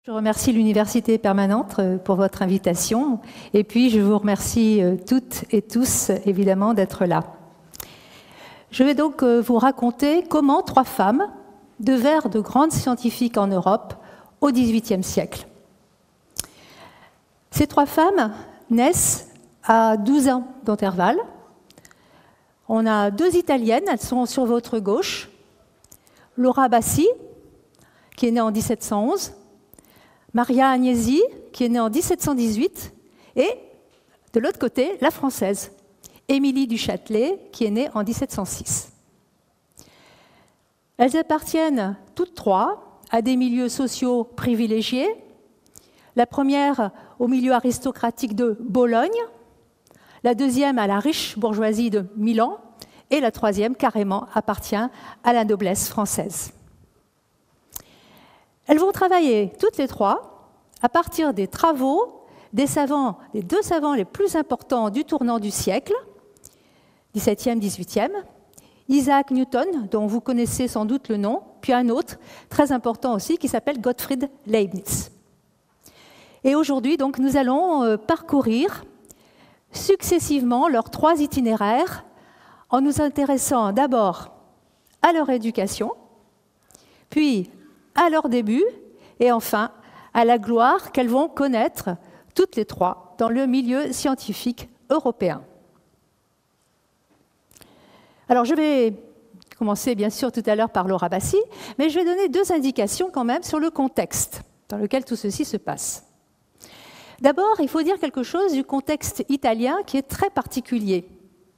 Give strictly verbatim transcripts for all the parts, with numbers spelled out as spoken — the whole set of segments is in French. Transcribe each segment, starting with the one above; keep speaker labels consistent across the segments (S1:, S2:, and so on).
S1: Je remercie l'Université permanente pour votre invitation et puis je vous remercie toutes et tous évidemment d'être là. Je vais donc vous raconter comment trois femmes devinrent de grandes scientifiques en Europe au dix-huitième siècle. Ces trois femmes naissent à douze ans d'intervalle. On a deux Italiennes, elles sont sur votre gauche. Laura Bassi, qui est née en mille sept cent onze, Maria Agnesi, qui est née en mille sept cent dix-huit, et de l'autre côté, la française, Émilie du Châtelet, qui est née en mille sept cent six. Elles appartiennent toutes trois à des milieux sociaux privilégiés. La première au milieu aristocratique de Bologne, la deuxième à la riche bourgeoisie de Milan, et la troisième carrément appartient à la noblesse française. Elles vont travailler toutes les trois à partir des travaux des savants, des deux savants les plus importants du tournant du siècle, dix-septième, dix-huitième, Isaac Newton, dont vous connaissez sans doute le nom, puis un autre très important aussi qui s'appelle Gottfried Leibniz. Et aujourd'hui, donc, nous allons parcourir successivement leurs trois itinéraires en nous intéressant d'abord à leur éducation, puis à leur début, et enfin à la gloire qu'elles vont connaître toutes les trois dans le milieu scientifique européen. Alors je vais commencer bien sûr tout à l'heure par Laura Bassi, mais je vais donner deux indications quand même sur le contexte dans lequel tout ceci se passe. D'abord, il faut dire quelque chose du contexte italien qui est très particulier.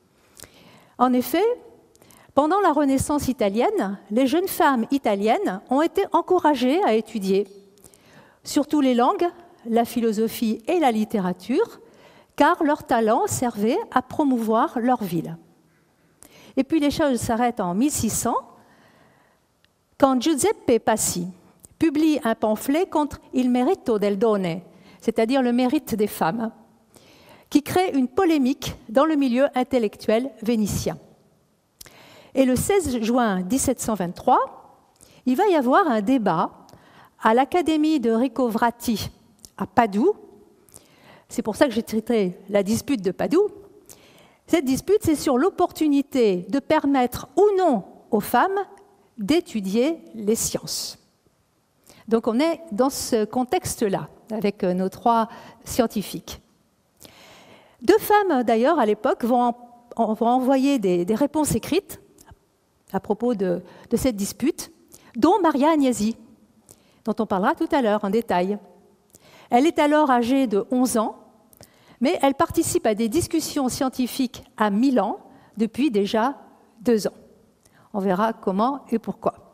S1: En effet, pendant la Renaissance italienne, les jeunes femmes italiennes ont été encouragées à étudier surtout les langues, la philosophie et la littérature, car leur talent servait à promouvoir leur ville. Et puis les choses s'arrêtent en mille six cents, quand Giuseppe Passi publie un pamphlet contre il merito del donne, c'est-à-dire le mérite des femmes, qui crée une polémique dans le milieu intellectuel vénitien. Et le seize juin mille sept cent vingt-trois, il va y avoir un débat à l'Académie de Ricovratti à Padoue. C'est pour ça que j'ai traité la dispute de Padoue. Cette dispute, c'est sur l'opportunité de permettre ou non aux femmes d'étudier les sciences. Donc on est dans ce contexte-là, avec nos trois scientifiques. Deux femmes, d'ailleurs, à l'époque, vont, en, vont envoyer des, des réponses écrites à propos de, de cette dispute, dont Maria Agnesi, dont on parlera tout à l'heure en détail. Elle est alors âgée de onze ans, mais elle participe à des discussions scientifiques à Milan depuis déjà deux ans. On verra comment et pourquoi.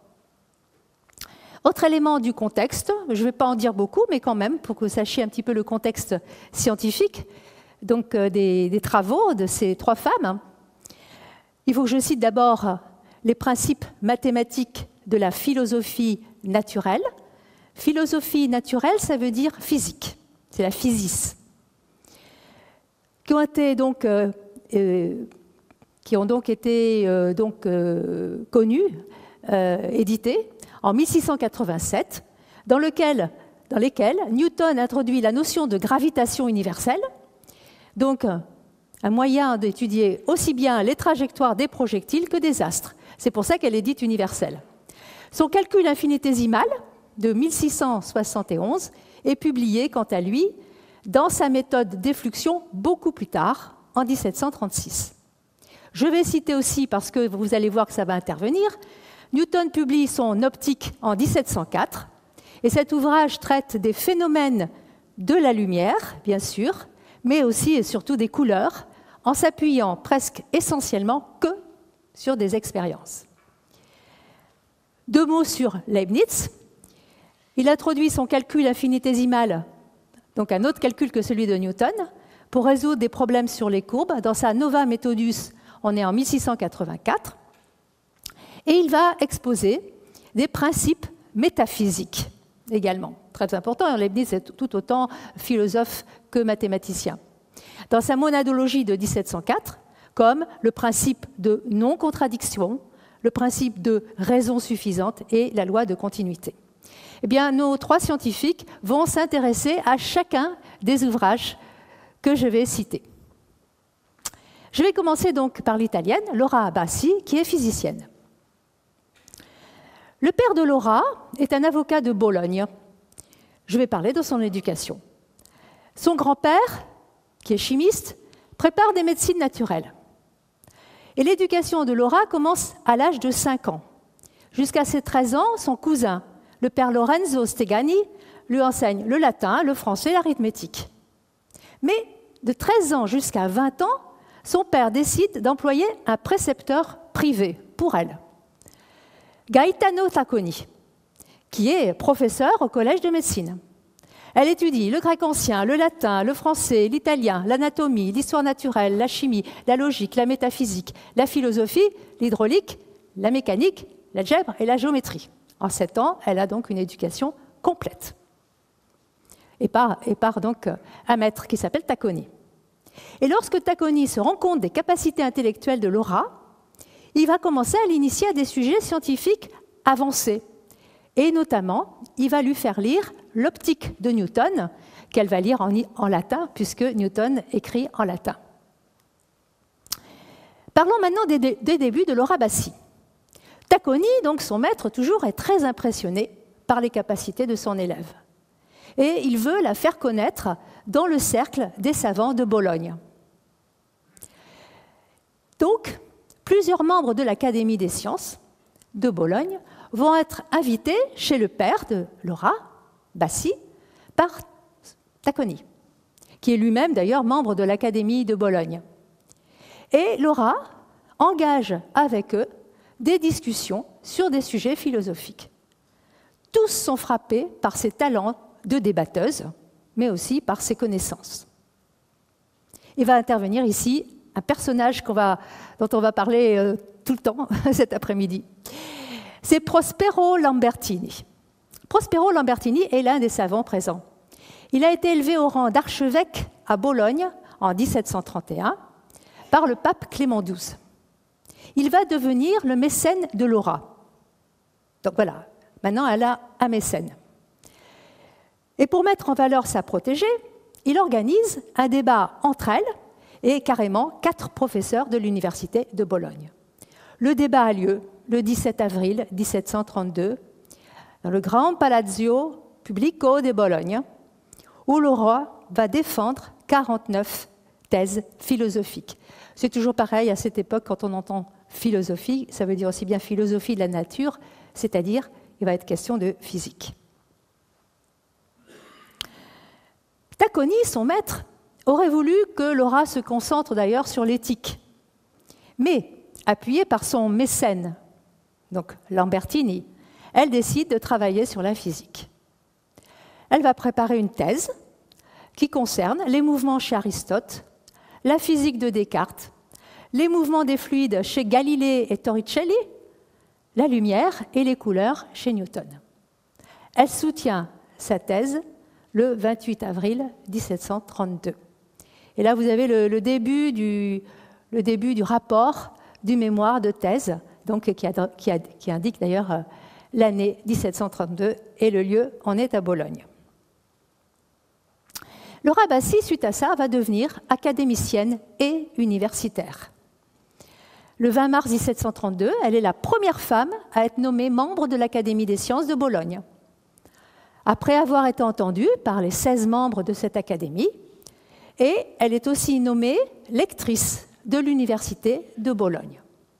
S1: Autre élément du contexte, je ne vais pas en dire beaucoup, mais quand même, pour que vous sachiez un petit peu le contexte scientifique, donc euh, des, des travaux de ces trois femmes. Il faut que je cite d'abord les principes mathématiques de la philosophie naturelle. Philosophie naturelle, ça veut dire physique, c'est la physis. Qui ont été donc, euh, euh, qui ont donc été euh, donc, euh, connus, euh, édités en mille six cent quatre-vingt-sept, dans, lequel, dans lesquels Newton introduit la notion de gravitation universelle, donc un moyen d'étudier aussi bien les trajectoires des projectiles que des astres. C'est pour ça qu'elle est dite universelle. Son calcul infinitésimal de mille six cent soixante et onze est publié, quant à lui, dans sa méthode d'effluxion beaucoup plus tard, en mille sept cent trente-six. Je vais citer aussi, parce que vous allez voir que ça va intervenir, Newton publie son Optique en mille sept cent quatre, et cet ouvrage traite des phénomènes de la lumière, bien sûr, mais aussi et surtout des couleurs, en s'appuyant presque essentiellement que sur des expériences. Deux mots sur Leibniz. Il introduit son calcul infinitésimal, donc un autre calcul que celui de Newton, pour résoudre des problèmes sur les courbes. Dans sa Nova Methodus, on est en mille six cent quatre-vingt-quatre, et il va exposer des principes métaphysiques également. Très important, Leibniz est tout autant philosophe que mathématicien. Dans sa monadologie de mille sept cent quatre, comme le principe de non-contradiction, le principe de raison suffisante et la loi de continuité. Eh bien, nos trois scientifiques vont s'intéresser à chacun des ouvrages que je vais citer. Je vais commencer donc par l'italienne, Laura Bassi, qui est physicienne. Le père de Laura est un avocat de Bologne. Je vais parler de son éducation. Son grand-père, qui est chimiste, prépare des médecines naturelles. Et l'éducation de Laura commence à l'âge de cinq ans. Jusqu'à ses treize ans, son cousin, le père Lorenzo Stegani, lui enseigne le latin, le français et l'arithmétique. Mais de treize ans jusqu'à vingt ans, son père décide d'employer un précepteur privé pour elle, Gaetano Tacconi, qui est professeur au collège de médecine. Elle étudie le grec ancien, le latin, le français, l'italien, l'anatomie, l'histoire naturelle, la chimie, la logique, la métaphysique, la philosophie, l'hydraulique, la mécanique, l'algèbre et la géométrie. En sept ans, elle a donc une éducation complète. Et par, et par donc un maître qui s'appelle Tacconi. Et lorsque Tacconi se rend compte des capacités intellectuelles de Laura, il va commencer à l'initier à des sujets scientifiques avancés. Et notamment, il va lui faire lire l'optique de Newton, qu'elle va lire en, en latin, puisque Newton écrit en latin. Parlons maintenant des, des débuts de Laura Bassi. Tacconi, donc son maître, toujours est très impressionné par les capacités de son élève. Et il veut la faire connaître dans le cercle des savants de Bologne. Donc, plusieurs membres de l'Académie des sciences de Bologne vont être invités chez le père de Laura Bassi par Tacconi, qui est lui-même d'ailleurs membre de l'Académie de Bologne. Et Laura engage avec eux des discussions sur des sujets philosophiques. Tous sont frappés par ses talents de débatteuse, mais aussi par ses connaissances. Il va intervenir ici un personnage qu'on va, dont on va parler euh, tout le temps cet après-midi. C'est Prospero Lambertini. Prospero Lambertini est l'un des savants présents. Il a été élevé au rang d'archevêque à Bologne en mille sept cent trente et un par le pape Clément douze. Il va devenir le mécène de Laura. Donc voilà, maintenant elle a un mécène. Et pour mettre en valeur sa protégée, il organise un débat entre elles et carrément quatre professeurs de l'université de Bologne. Le débat a lieu le dix-sept avril mille sept cent trente-deux dans le Grand Palazzo Pubblico de Bologne, où Laura va défendre quarante-neuf thèses philosophiques. C'est toujours pareil à cette époque, quand on entend philosophie, ça veut dire aussi bien philosophie de la nature, c'est-à-dire il va être question de physique. Tacconi, son maître, aurait voulu que Laura se concentre d'ailleurs sur l'éthique. Mais, appuyée par son mécène, donc Lambertini, elle décide de travailler sur la physique. Elle va préparer une thèse qui concerne les mouvements chez Aristote, la physique de Descartes, les mouvements des fluides chez Galilée et Torricelli, la lumière et les couleurs chez Newton. Elle soutient sa thèse le vingt-huit avril mille sept cent trente-deux. Et là, vous avez le, le, début, du, le début du rapport du mémoire de thèse, donc, qui, a, qui, a, qui indique d'ailleurs euh, l'année mille sept cent trente-deux et le lieu en est à Bologne. Laura Bassi, suite à ça, va devenir académicienne et universitaire. Le vingt mars mille sept cent trente-deux, elle est la première femme à être nommée membre de l'Académie des sciences de Bologne. Après avoir été entendue par les seize membres de cette académie, et elle est aussi nommée lectrice de l'Université de Bologne.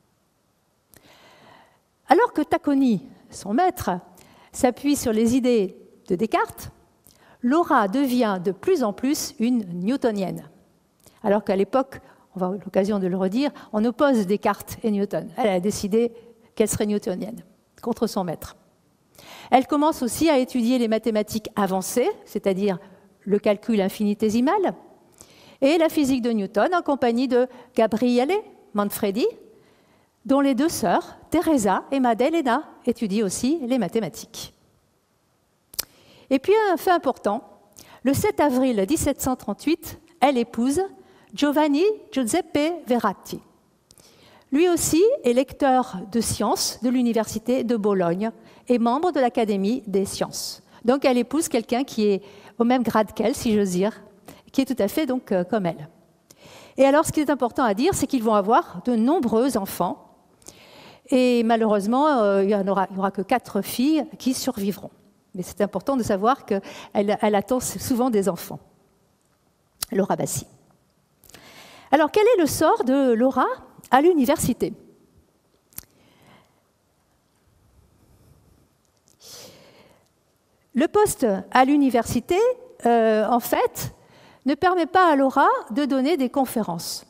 S1: Alors que Tacconi, son maître, s'appuie sur les idées de Descartes, Laura devient de plus en plus une newtonienne. Alors qu'à l'époque, on va avoir l'occasion de le redire, on oppose Descartes et Newton. Elle a décidé qu'elle serait newtonienne, contre son maître. Elle commence aussi à étudier les mathématiques avancées, c'est-à-dire le calcul infinitésimal, et la physique de Newton en compagnie de Gabriele Manfredi, dont les deux sœurs, Teresa et Maddalena, étudient aussi les mathématiques. Et puis un fait important, le sept avril mille sept cent trente-huit, elle épouse Giovanni Giuseppe Verratti, Lui aussi est lecteur de sciences de l'Université de Bologne et membre de l'Académie des sciences. Donc elle épouse quelqu'un qui est au même grade qu'elle, si j'ose dire, qui est tout à fait donc euh, comme elle. Et alors, ce qui est important à dire, c'est qu'ils vont avoir de nombreux enfants. Et malheureusement, euh, il n'y aura, aura que quatre filles qui survivront. Mais c'est important de savoir qu'elle elle attend souvent des enfants. Laura Bassi. Alors, quel est le sort de Laura à l'université? Le poste à l'université, euh, en fait, ne permet pas à Laura de donner des conférences,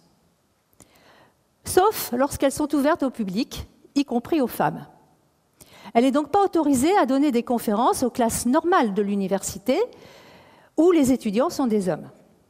S1: sauf lorsqu'elles sont ouvertes au public, y compris aux femmes. Elle n'est donc pas autorisée à donner des conférences aux classes normales de l'université, où les étudiants sont des hommes.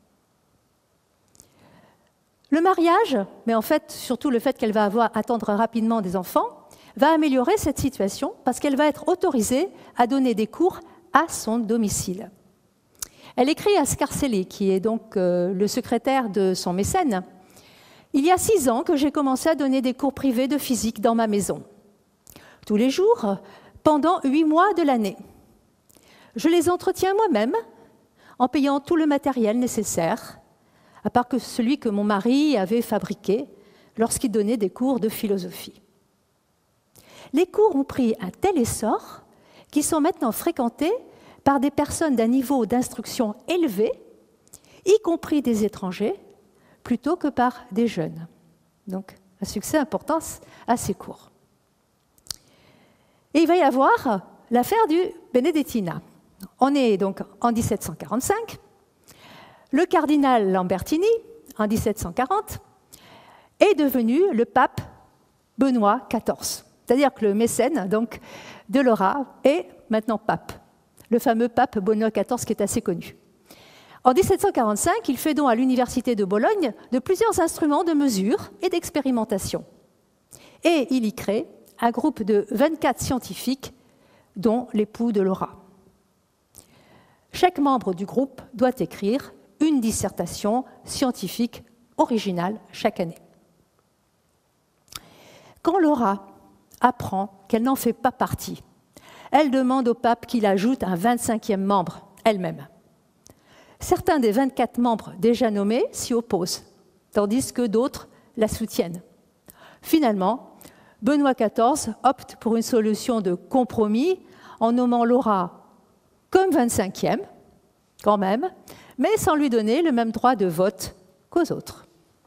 S1: Le mariage, mais en fait surtout le fait qu'elle va avoir, attendre rapidement des enfants, va améliorer cette situation parce qu'elle va être autorisée à donner des cours à son domicile. Elle écrit à Scarcelli, qui est donc euh, le secrétaire de son mécène. « Il y a six ans que j'ai commencé à donner des cours privés de physique dans ma maison. Tous les jours, pendant huit mois de l'année. Je les entretiens moi-même, en payant tout le matériel nécessaire, à part que celui que mon mari avait fabriqué lorsqu'il donnait des cours de philosophie. Les cours ont pris un tel essor qu'ils sont maintenant fréquentés par des personnes d'un niveau d'instruction élevé, y compris des étrangers, plutôt que par des jeunes. » Donc, un succès important à ces cours. Et il va y avoir l'affaire du Benedettina. On est donc en mille sept cent quarante-cinq. Le cardinal Lambertini, en mille sept cent quarante, est devenu le pape Benoît quatorze. C'est-à-dire que le mécène donc, de Laura est maintenant pape. Le fameux pape Benoît quatorze qui est assez connu. En mille sept cent quarante-cinq, il fait don à l'université de Bologne de plusieurs instruments de mesure et d'expérimentation. Et il y crée un groupe de vingt-quatre scientifiques, dont l'époux de Laura. Chaque membre du groupe doit écrire une dissertation scientifique originale chaque année. Quand Laura apprend qu'elle n'en fait pas partie, elle demande au pape qu'il ajoute un vingt-cinquième membre, elle-même. Certains des vingt-quatre membres déjà nommés s'y opposent, tandis que d'autres la soutiennent. Finalement, Benoît quatorze opte pour une solution de compromis en nommant Laura comme vingt-cinquième, quand même, mais sans lui donner le même droit de vote qu'aux autres.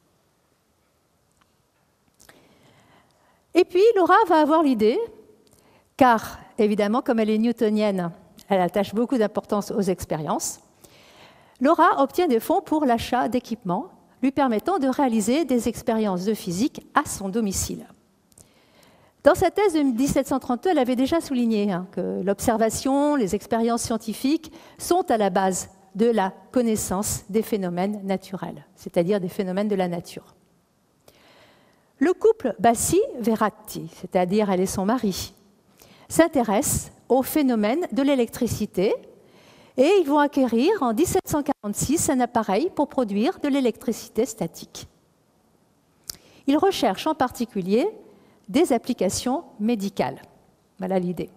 S1: Et puis, Laura va avoir l'idée, car évidemment, comme elle est newtonienne, elle attache beaucoup d'importance aux expériences. Laura obtient des fonds pour l'achat d'équipements lui permettant de réaliser des expériences de physique à son domicile. Dans sa thèse de mille sept cent trente-deux, elle avait déjà souligné hein, que l'observation, les expériences scientifiques sont à la base de la connaissance des phénomènes naturels, c'est-à-dire des phénomènes de la nature. Le couple Bassi-Veratti, c'est-à-dire elle et son mari, s'intéresse au phénomène de l'électricité et ils vont acquérir en mille sept cent quarante-six un appareil pour produire de l'électricité statique. Ils recherchent en particulier des applications médicales. Voilà l'idée.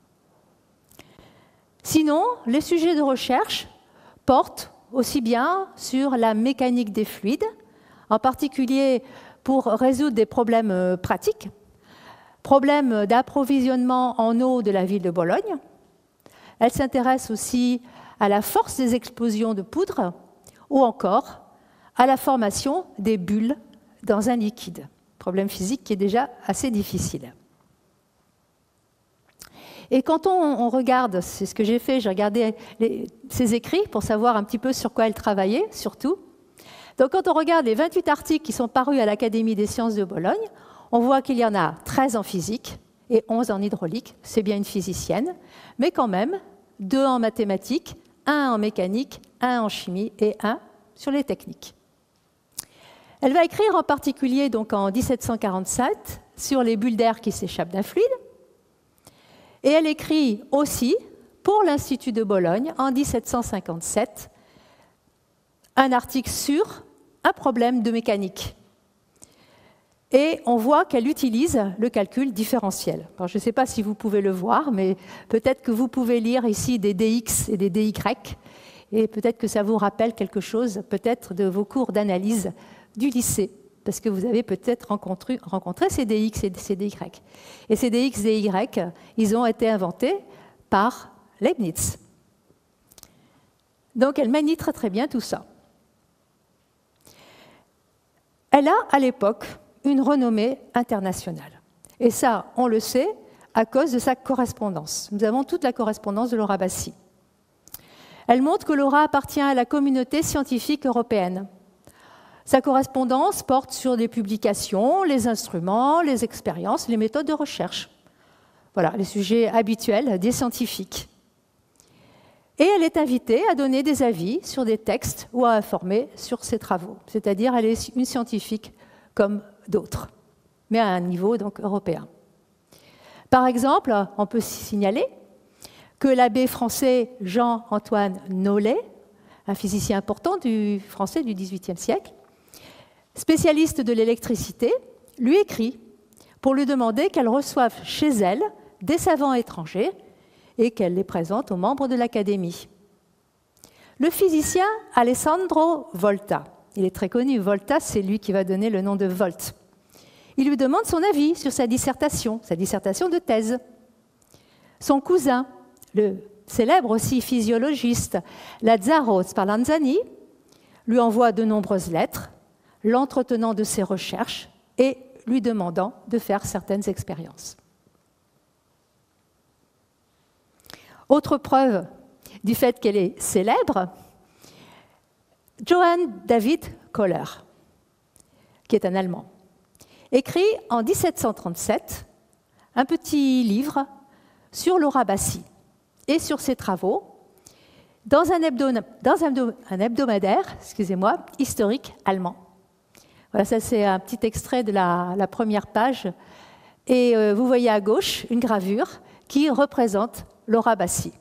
S1: Sinon, les sujets de recherche portent aussi bien sur la mécanique des fluides, en particulier pour résoudre des problèmes pratiques, problèmes d'approvisionnement en eau de la ville de Bologne. Elle s'intéresse aussi à la force des explosions de poudre ou encore à la formation des bulles dans un liquide. Problème physique qui est déjà assez difficile. Et quand on, on regarde, c'est ce que j'ai fait, j'ai regardé les, ses écrits pour savoir un petit peu sur quoi elle travaillait, surtout. Donc quand on regarde les vingt-huit articles qui sont parus à l'Académie des sciences de Bologne, on voit qu'il y en a treize en physique et onze en hydraulique, c'est bien une physicienne, mais quand même deux en mathématiques, un en mécanique, un en chimie et un sur les techniques. Elle va écrire en particulier donc en mille sept cent quarante-sept sur les bulles d'air qui s'échappent d'un fluide. Et elle écrit aussi pour l'Institut de Bologne en mille sept cent cinquante-sept un article sur un problème de mécanique. Et on voit qu'elle utilise le calcul différentiel. Alors, je ne sais pas si vous pouvez le voir, mais peut-être que vous pouvez lire ici des D X et des D Y, et peut-être que ça vous rappelle quelque chose, peut-être de vos cours d'analyse du lycée, parce que vous avez peut-être rencontré, rencontré ces D X et ces D Y. Et ces D X et D Y, ils ont été inventés par Leibniz. Donc elle manie très très bien tout ça. Elle a, à l'époque, une renommée internationale. Et ça, on le sait, à cause de sa correspondance. Nous avons toute la correspondance de Laura Bassi. Elle montre que Laura appartient à la communauté scientifique européenne. Sa correspondance porte sur les publications, les instruments, les expériences, les méthodes de recherche. Voilà, les sujets habituels des scientifiques. Et elle est invitée à donner des avis sur des textes ou à informer sur ses travaux. C'est-à-dire, elle est une scientifique comme d'autres, mais à un niveau donc européen. Par exemple, on peut signaler que l'abbé français Jean-Antoine Nollet, un physicien important du français du dix-huitième siècle, spécialiste de l'électricité, lui écrit pour lui demander qu'elle reçoive chez elle des savants étrangers et qu'elle les présente aux membres de l'Académie. Le physicien Alessandro Volta, il est très connu, Volta, c'est lui qui va donner le nom de Volt. Il lui demande son avis sur sa dissertation, sa dissertation de thèse. Son cousin, le célèbre aussi physiologiste Lazzaro Spallanzani, lui envoie de nombreuses lettres, l'entretenant de ses recherches et lui demandant de faire certaines expériences. Autre preuve du fait qu'elle est célèbre, Johann David Kohler, qui est un Allemand, écrit en mille sept cent trente-sept un petit livre sur Laura Bassi et sur ses travaux dans un, hebdo- dans un, un hebdomadaire excusez-moi, historique allemand. Voilà, ça c'est un petit extrait de la, la première page. Et euh, vous voyez à gauche une gravure qui représente Laura Bassi.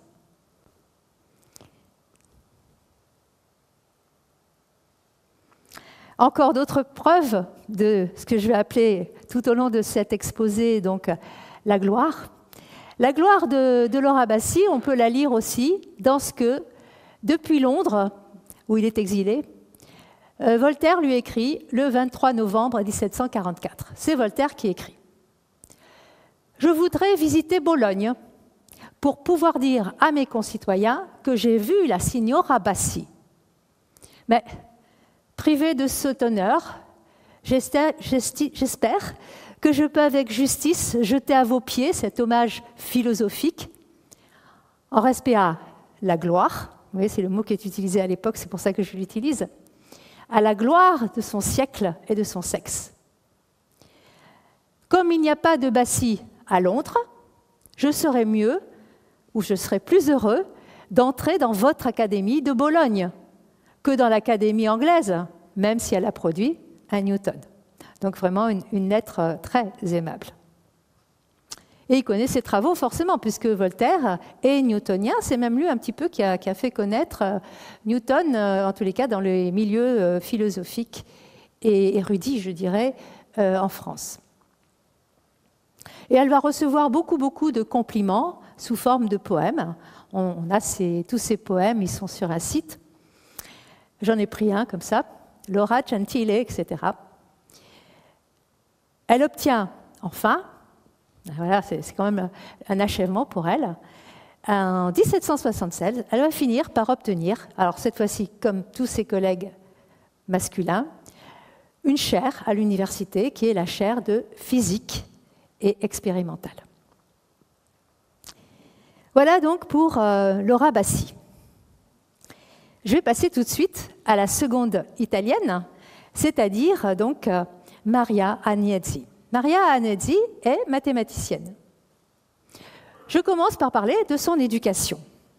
S1: Encore d'autres preuves de ce que je vais appeler tout au long de cet exposé, donc la gloire. La gloire de, de Laura Bassi, on peut la lire aussi dans ce que, depuis Londres, où il est exilé, euh, Voltaire lui écrit le vingt-trois novembre mille sept cent quarante-quatre. C'est Voltaire qui écrit « Je voudrais visiter Bologne pour pouvoir dire à mes concitoyens que j'ai vu la signora Bassi. Mais privé de cet honneur, j'espère que je peux avec justice jeter à vos pieds cet hommage philosophique en respect à la gloire, vous voyez, c'est le mot qui est utilisé à l'époque, c'est pour ça que je l'utilise, à la gloire de son siècle et de son sexe. Comme il n'y a pas de Bassi à Londres, je serais mieux, ou je serais plus heureux, d'entrer dans votre académie de Bologne que dans l'académie anglaise, même si elle a produit un Newton. Donc vraiment une, une lettre très aimable. Et il connaît ses travaux forcément, puisque Voltaire est newtonien, c'est même lui un petit peu qui a, qui a fait connaître Newton, en tous les cas dans les milieux philosophiques et érudits, je dirais, en France. Et elle va recevoir beaucoup, beaucoup de compliments sous forme de poèmes. On, on a ces, tous ces poèmes, ils sont sur un site. J'en ai pris un comme ça, Laura Gentile, et cetera. Elle obtient enfin, voilà, c'est quand même un achèvement pour elle, en mille sept cent soixante-seize, elle va finir par obtenir, alors cette fois-ci, comme tous ses collègues masculins, une chaire à l'université qui est la chaire de physique et expérimentale. Voilà donc pour euh, Laura Bassi. Je vais passer tout de suite à la seconde italienne, c'est-à-dire donc Maria Agnesi. Maria Agnesi est mathématicienne. Je commence par parler de son éducation.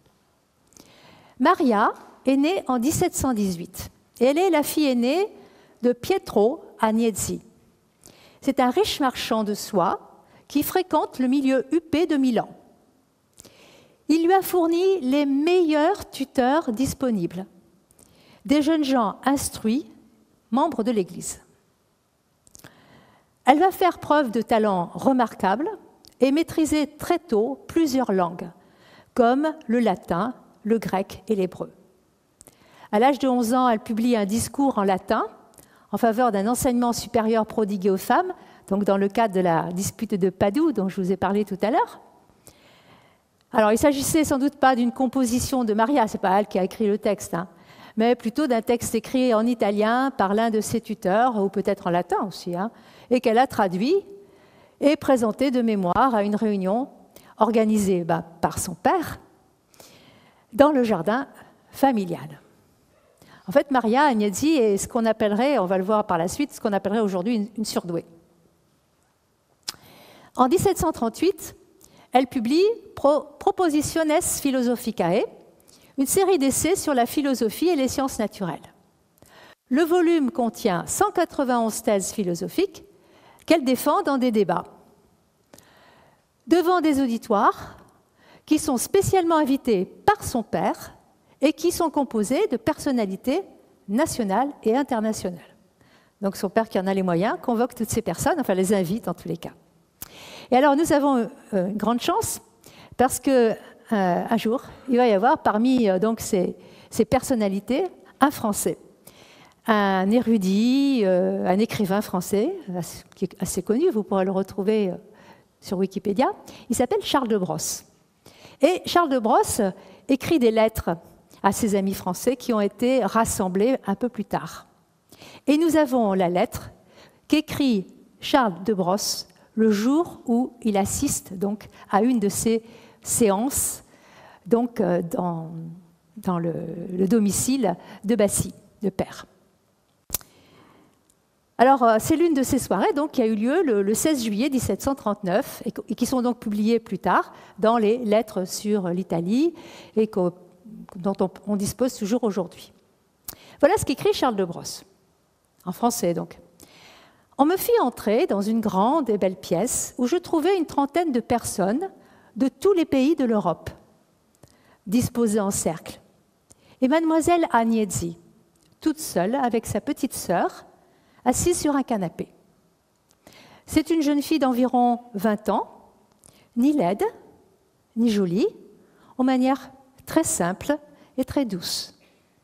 S1: Maria est née en mille sept cent dix-huit et elle est la fille aînée de Pietro Agnesi. C'est un riche marchand de soie qui fréquente le milieu huppé de Milan. Il lui a fourni les meilleurs tuteurs disponibles, des jeunes gens instruits, membres de l'Église. Elle va faire preuve de talent remarquable et maîtriser très tôt plusieurs langues, comme le latin, le grec et l'hébreu. À l'âge de onze ans, elle publie un discours en latin en faveur d'un enseignement supérieur prodigué aux femmes, donc dans le cadre de la dispute de Padoue dont je vous ai parlé tout à l'heure. Alors, il ne s'agissait sans doute pas d'une composition de Maria, ce n'est pas elle qui a écrit le texte, hein, mais plutôt d'un texte écrit en italien par l'un de ses tuteurs, ou peut-être en latin aussi, hein, et qu'elle a traduit et présenté de mémoire à une réunion organisée bah, par son père dans le jardin familial. En fait, Maria Agnesi est ce qu'on appellerait, on va le voir par la suite, ce qu'on appellerait aujourd'hui une, une surdouée. En mille sept cent trente-huit, elle publie Pro, Propositiones Philosophicae, une série d'essais sur la philosophie et les sciences naturelles. Le volume contient cent quatre-vingt-onze thèses philosophiques qu'elle défend dans des débats, devant des auditoires qui sont spécialement invités par son père et qui sont composés de personnalités nationales et internationales. Donc son père, qui en a les moyens, convoque toutes ces personnes, enfin les invite en tous les cas. Et alors nous avons une grande chance parce que Euh, un jour, il va y avoir parmi euh, donc, ces, ces personnalités un Français, un érudit, euh, un écrivain français, assez, qui est assez connu, vous pourrez le retrouver euh, sur Wikipédia. Il s'appelle Charles de Brosse. Et Charles de Brosse écrit des lettres à ses amis français qui ont été rassemblées un peu plus tard. Et nous avons la lettre qu'écrit Charles de Brosse le jour où il assiste donc, à une de ces séance donc, euh, dans, dans le, le domicile de Bassy, de père. Alors, euh, c'est l'une de ces soirées donc, qui a eu lieu le, le seize juillet mille sept cent trente-neuf et, et qui sont donc publiées plus tard dans les lettres sur l'Italie et dont on, on dispose toujours aujourd'hui. Voilà ce qu'écrit Charles de Brosse, en français donc. On me fit entrer dans une grande et belle pièce où je trouvais une trentaine de personnes de tous les pays de l'Europe, disposés en cercle. Et mademoiselle Agnesi, toute seule, avec sa petite sœur, assise sur un canapé. C'est une jeune fille d'environ vingt ans, ni laide, ni jolie, aux manières très simples et très douces.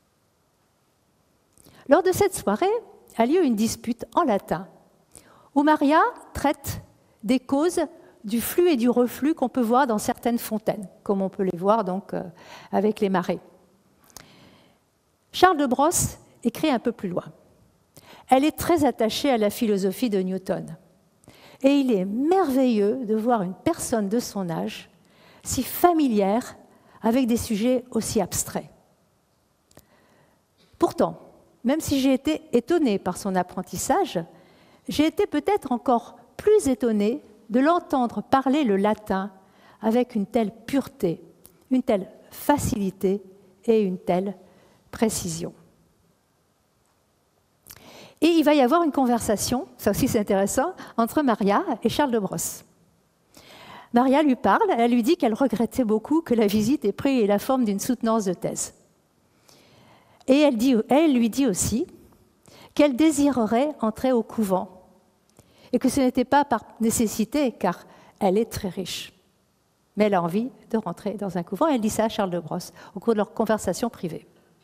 S1: Lors de cette soirée a lieu une dispute en latin, où Maria traite des causes du flux et du reflux qu'on peut voir dans certaines fontaines, comme on peut les voir donc euh, avec les marées. Charles de Brosse écrit un peu plus loin. Elle est très attachée à la philosophie de Newton. Et il est merveilleux de voir une personne de son âge si familière avec des sujets aussi abstraits. Pourtant, même si j'ai été étonnée par son apprentissage, j'ai été peut-être encore plus étonnée de l'entendre parler le latin avec une telle pureté, une telle facilité et une telle précision. Et il va y avoir une conversation, ça aussi c'est intéressant, entre Maria et Charles de Brosse. Maria lui parle, elle lui dit qu'elle regrettait beaucoup que la visite ait pris la forme d'une soutenance de thèse. Et elle, dit, elle lui dit aussi qu'elle désirerait entrer au couvent et que ce n'était pas par nécessité, car elle est très riche. Mais elle a envie de rentrer dans un couvent. Elle dit ça à Charles de Brosse au cours de leur conversation privée.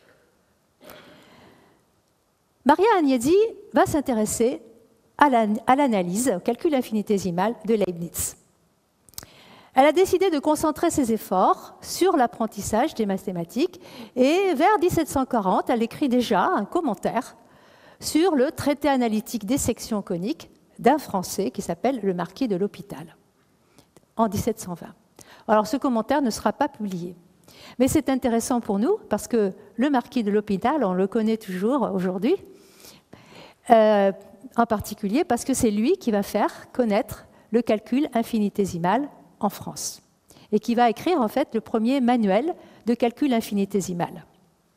S1: Maria Agnesi va s'intéresser à l'analyse, au calcul infinitésimal de Leibniz. Elle a décidé de concentrer ses efforts sur l'apprentissage des mathématiques et vers mille sept cent quarante, elle écrit déjà un commentaire sur le traité analytique des sections coniques d'un Français qui s'appelle le marquis de l'Hôpital, en mille sept cent vingt. Alors ce commentaire ne sera pas publié. Mais c'est intéressant pour nous parce que le marquis de l'Hôpital, on le connaît toujours aujourd'hui, euh, en particulier parce que c'est lui qui va faire connaître le calcul infinitésimal en France et qui va écrire en fait le premier manuel de calcul infinitésimal.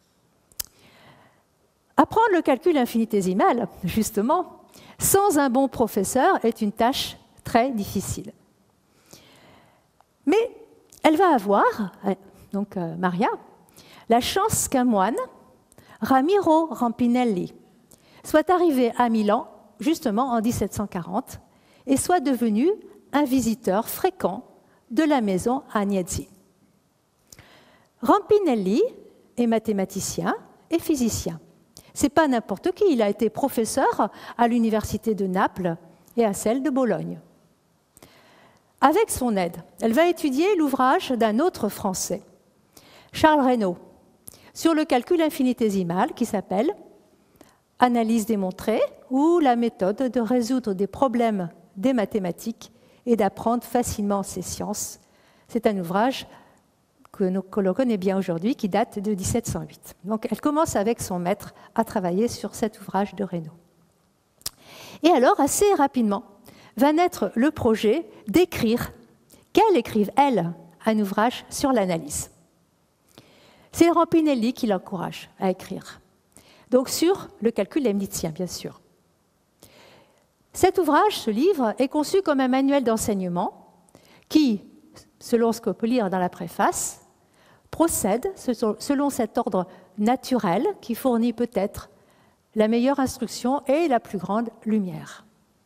S1: Apprendre le calcul infinitésimal, justement, sans un bon professeur est une tâche très difficile. Mais elle va avoir, donc euh, Maria, la chance qu'un moine, Ramiro Rampinelli, soit arrivé à Milan, justement en mille sept cent quarante, et soit devenu un visiteur fréquent de la maison Agnesi. Rampinelli est mathématicien et physicien. Ce n'est pas n'importe qui, il a été professeur à l'université de Naples et à celle de Bologne. Avec son aide, elle va étudier l'ouvrage d'un autre Français, Charles Raynaud, sur le calcul infinitésimal qui s'appelle « Analyse démontrée » ou la méthode de résoudre des problèmes des mathématiques et d'apprendre facilement ces sciences. C'est un ouvrage que, nous, que l'on connaît bien aujourd'hui, qui date de mille sept cent huit. Donc elle commence avec son maître à travailler sur cet ouvrage de Raynaud. Et alors, assez rapidement, va naître le projet d'écrire, qu'elle écrive, elle, un ouvrage sur l'analyse. C'est Rampinelli qui l'encourage à écrire. Donc sur le calcul leibnizien, bien sûr. Cet ouvrage, ce livre, est conçu comme un manuel d'enseignement qui, selon ce qu'on peut lire dans la préface, procède selon cet ordre naturel qui fournit peut-être la meilleure instruction et la plus grande lumière.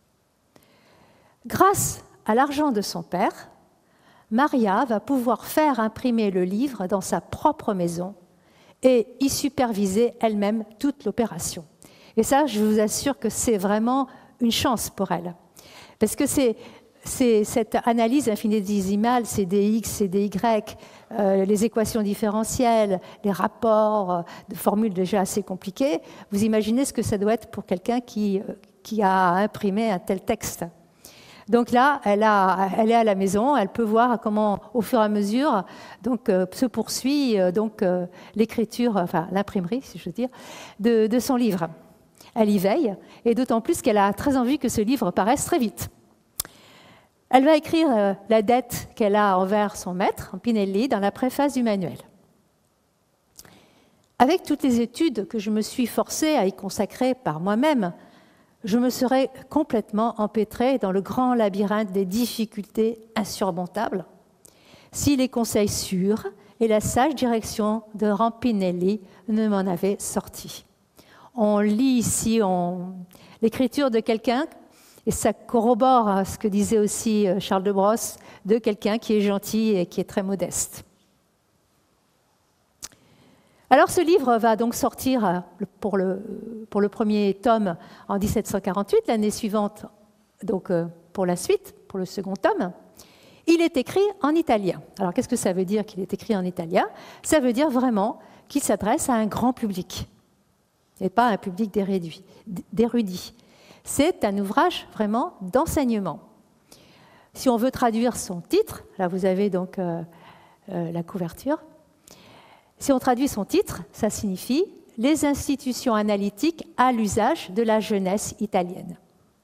S1: Grâce à l'argent de son père, Maria va pouvoir faire imprimer le livre dans sa propre maison et y superviser elle-même toute l'opération. Et ça, je vous assure que c'est vraiment une chance pour elle. Parce que c'est, c'est cette analyse infinitésimale, c'est des x, c'est des y, euh, les équations différentielles, les rapports euh, de formules déjà assez compliquées. Vous imaginez ce que ça doit être pour quelqu'un qui, euh, qui a imprimé un tel texte. Donc là, elle, a, elle est à la maison, elle peut voir comment, au fur et à mesure, donc, euh, se poursuit euh, donc, euh, l'écriture, enfin l'imprimerie, si je veux dire, de, de son livre. Elle y veille, et d'autant plus qu'elle a très envie que ce livre paraisse très vite. Elle va écrire euh, la dette qu'elle a envers son maître, Rampinelli, dans la préface du manuel. Avec toutes les études que je me suis forcée à y consacrer par moi-même, je me serais complètement empêtrée dans le grand labyrinthe des difficultés insurmontables si les conseils sûrs et la sage direction de Rampinelli ne m'en avaient sorti. On lit ici on... l'écriture de quelqu'un, et ça corrobore ce que disait aussi Charles de Brosse, de quelqu'un qui est gentil et qui est très modeste. Alors ce livre va donc sortir pour le, pour le premier tome en mille sept cent quarante-huit, l'année suivante donc pour la suite, pour le second tome. Il est écrit en italien. Alors qu'est-ce que ça veut dire qu'il est écrit en italien? Ça veut dire vraiment qu'il s'adresse à un grand public et pas à un public d'érudits. C'est un ouvrage vraiment d'enseignement. Si on veut traduire son titre, là vous avez donc euh, euh, la couverture. Si on traduit son titre, ça signifie « Les institutions analytiques à l'usage de la jeunesse italienne ».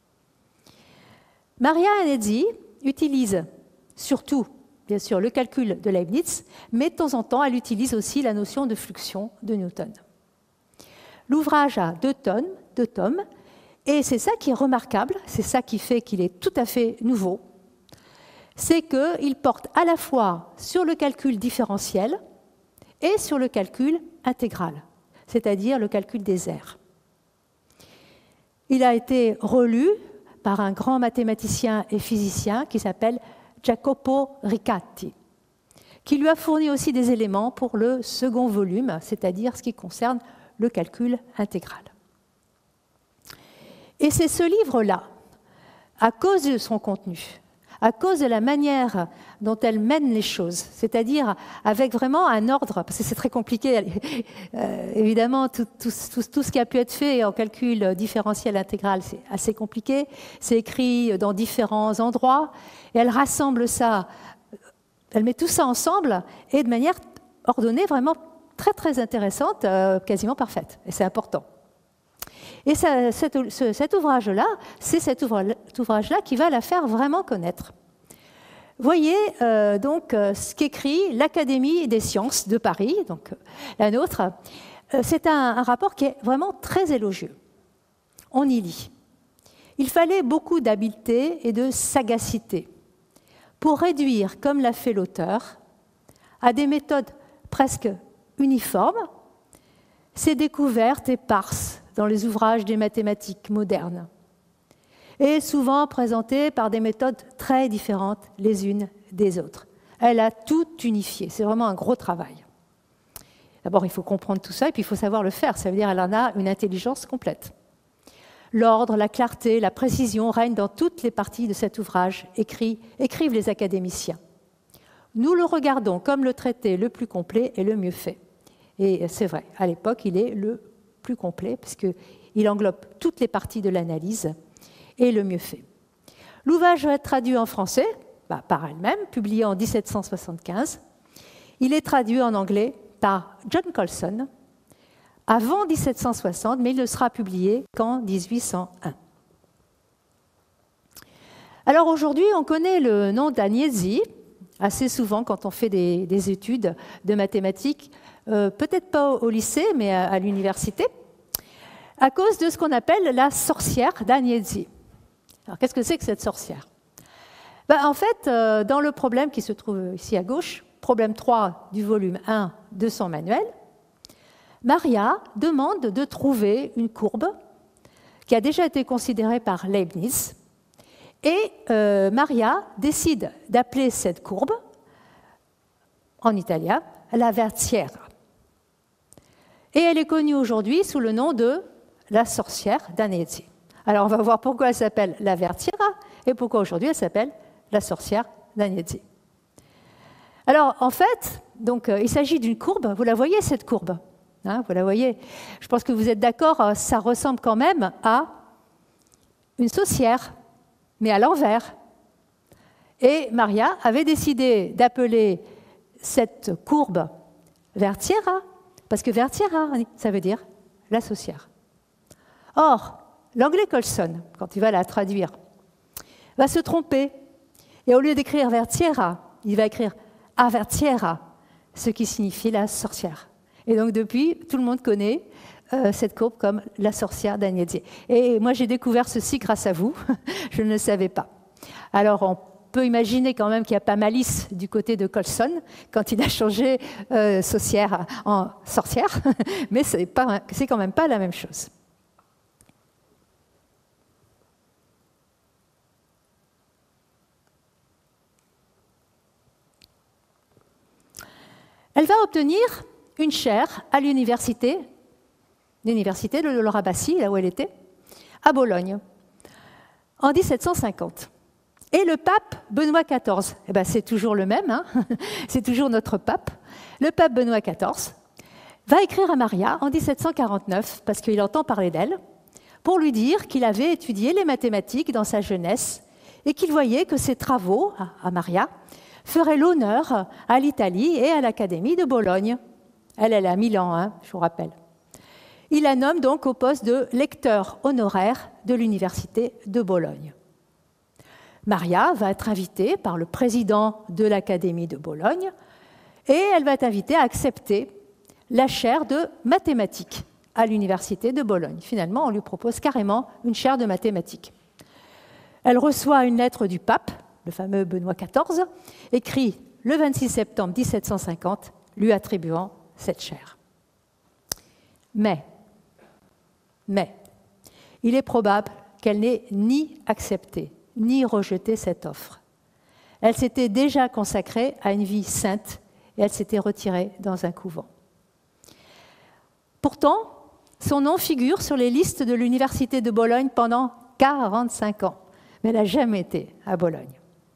S1: Maria Agnesi utilise surtout, bien sûr, le calcul de Leibniz, mais de temps en temps, elle utilise aussi la notion de fluxion de Newton. L'ouvrage a deux tomes, deux tomes, et c'est ça qui est remarquable, c'est ça qui fait qu'il est tout à fait nouveau, c'est qu'il porte à la fois sur le calcul différentiel et sur le calcul intégral, c'est-à-dire le calcul des aires. Il a été relu par un grand mathématicien et physicien qui s'appelle Jacopo Riccati, qui lui a fourni aussi des éléments pour le second volume, c'est-à-dire ce qui concerne le calcul intégral. Et c'est ce livre-là, à cause de son contenu, à cause de la manière dont elle mène les choses, c'est-à-dire avec vraiment un ordre, parce que c'est très compliqué, euh, évidemment, tout, tout, tout, tout ce qui a pu être fait en calcul différentiel intégral, c'est assez compliqué, c'est écrit dans différents endroits, et elle rassemble ça, elle met tout ça ensemble, et de manière ordonnée, vraiment très très intéressante, euh, quasiment parfaite, et c'est important. Et ça, cet, ce, cet ouvrage-là, c'est cet ouvrage-là qui va la faire vraiment connaître. Voyez euh, donc euh, ce qu'écrit l'Académie des sciences de Paris, donc euh, la nôtre. Euh, c'est un, un rapport qui est vraiment très élogieux. On y lit. Il fallait beaucoup d'habileté et de sagacité pour réduire, comme l'a fait l'auteur, à des méthodes presque uniformes ces découvertes éparses dans les ouvrages des mathématiques modernes. et souvent présentée par des méthodes très différentes les unes des autres. Elle a tout unifié, c'est vraiment un gros travail. D'abord, il faut comprendre tout ça, et puis il faut savoir le faire, ça veut dire qu'elle en a une intelligence complète. L'ordre, la clarté, la précision règnent dans toutes les parties de cet ouvrage, écrit, écrivent les académiciens. Nous le regardons comme le traité le plus complet et le mieux fait. Et c'est vrai, à l'époque, il est le plus complet, puisqu'il englobe toutes les parties de l'analyse et le mieux fait. L'ouvrage va être traduit en français, bah, par elle-même, publié en mille sept cent soixante-quinze. Il est traduit en anglais par John Colson, avant mille sept cent soixante, mais il ne sera publié qu'en mille huit cent un. Alors aujourd'hui, on connaît le nom d'Agnesi, assez souvent quand on fait des, des études de mathématiques, euh, peut-être pas au, au lycée, mais à, à l'université, à cause de ce qu'on appelle la sorcière d'Agnesi. Alors qu'est-ce que c'est que cette sorcière? Ben, en fait, euh, dans le problème qui se trouve ici à gauche, problème trois du volume un de son manuel, Maria demande de trouver une courbe qui a déjà été considérée par Leibniz, et euh, Maria décide d'appeler cette courbe, en italien, la vertiera. Et elle est connue aujourd'hui sous le nom de la sorcière d'Agnesi. Alors on va voir pourquoi elle s'appelle la vertiera et pourquoi aujourd'hui elle s'appelle la sorcière d'Agnesi. Alors en fait, donc, euh, il s'agit d'une courbe, vous la voyez cette courbe? Hein, vous la voyez. Je pense que vous êtes d'accord, ça ressemble quand même à une saucière, mais à l'envers. Et Maria avait décidé d'appeler cette courbe vertiera, parce que vertiera, ça veut dire la saucière. Or, l'anglais Colson, quand il va la traduire, va se tromper. Et au lieu d'écrire vertiera, il va écrire avertiera, ce qui signifie la sorcière. Et donc depuis, tout le monde connaît euh, cette courbe comme la sorcière d'Agnesi. Et moi, j'ai découvert ceci grâce à vous. Je ne le savais pas. Alors, on peut imaginer quand même qu'il n'y a pas malice du côté de Colson quand il a changé euh, saucière en sorcière, mais ce n'est pas, c'est quand même pas la même chose. Elle va obtenir une chaire à l'université, l'université de Laura Bassi, là où elle était, à Bologne, en mille sept cent cinquante. Et le pape Benoît quatorze, eh ben c'est toujours le même, hein c'est toujours notre pape, le pape Benoît quatorze, va écrire à Maria en mille sept cent quarante-neuf, parce qu'il entend parler d'elle, pour lui dire qu'il avait étudié les mathématiques dans sa jeunesse et qu'il voyait que ses travaux, à Maria, feraient l'honneur à l'Italie et à l'Académie de Bologne. Elle, elle est à Milan, hein, je vous rappelle. Il la nomme donc au poste de lecteur honoraire de l'Université de Bologne. Maria va être invitée par le président de l'Académie de Bologne et elle va être invitée à accepter la chaire de mathématiques à l'Université de Bologne. Finalement, on lui propose carrément une chaire de mathématiques. Elle reçoit une lettre du pape, le fameux Benoît quatorze, écrit le vingt-six septembre mille sept cent cinquante, lui attribuant cette chaire. Mais, mais, il est probable qu'elle n'ait ni accepté, ni rejeté cette offre. Elle s'était déjà consacrée à une vie sainte et elle s'était retirée dans un couvent. Pourtant, son nom figure sur les listes de l'Université de Bologne pendant quarante-cinq ans, mais elle n'a jamais été à Bologne.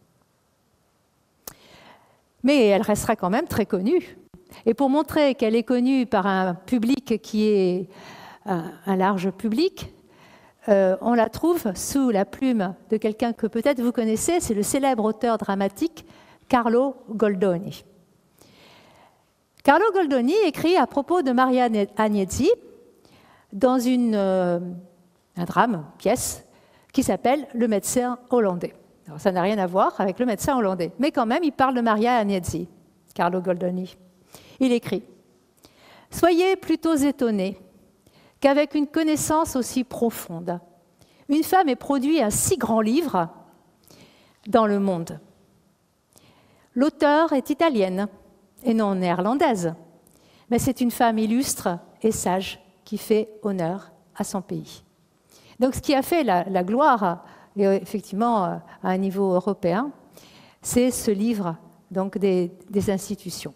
S1: Mais elle restera quand même très connue. Et pour montrer qu'elle est connue par un public qui est un, un large public, euh, on la trouve sous la plume de quelqu'un que peut-être vous connaissez, c'est le célèbre auteur dramatique Carlo Goldoni. Carlo Goldoni écrit à propos de Maria Agnesi dans une, euh, un drame, une pièce, qui s'appelle « Le médecin hollandais ». Alors, ça n'a rien à voir avec le médecin hollandais, mais quand même, il parle de Maria Agnesi, Carlo Goldoni. Il écrit « Soyez plutôt étonnés qu'avec une connaissance aussi profonde, une femme ait produit un si grand livre dans le monde. L'auteure est italienne et non néerlandaise, mais c'est une femme illustre et sage qui fait honneur à son pays. » Donc, ce qui a fait la, la gloire et effectivement à un niveau européen, c'est ce livre donc, des, des institutions.